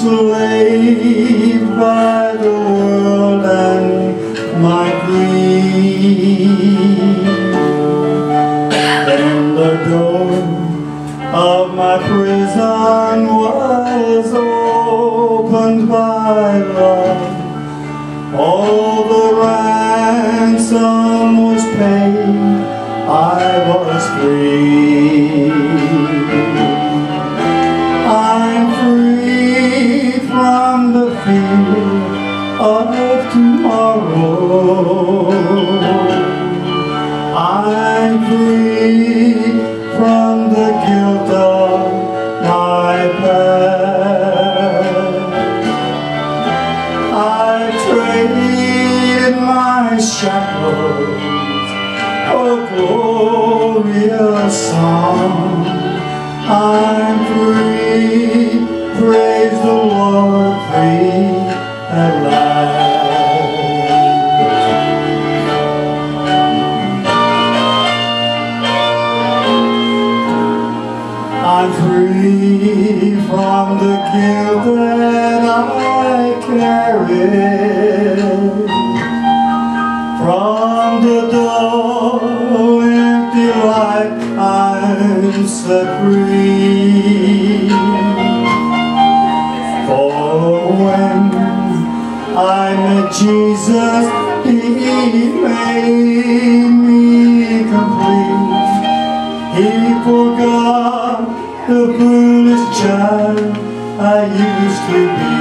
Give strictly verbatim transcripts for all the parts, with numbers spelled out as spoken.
enslaved by the world and my greed. Then the door of my prison was opened by love. All the ransom was paid, I was free. I'm free from the fear of tomorrow. I'm free from the guilt of my past. I traded my shackles, a glorious song. I'm free, praise the Lord, free at last. I'm free from the guilt that I carry, from the dull, empty life I'm set free. For when I met Jesus, He made me complete. He forgot the foolish child I used to be.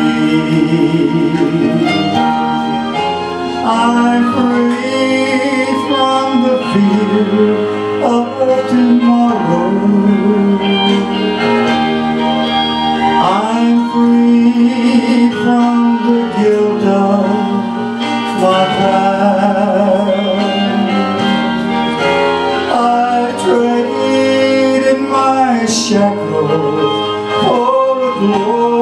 I'm free from the fear of tomorrow. I'm free from the guilt of my past. I traded my shackles for a glory.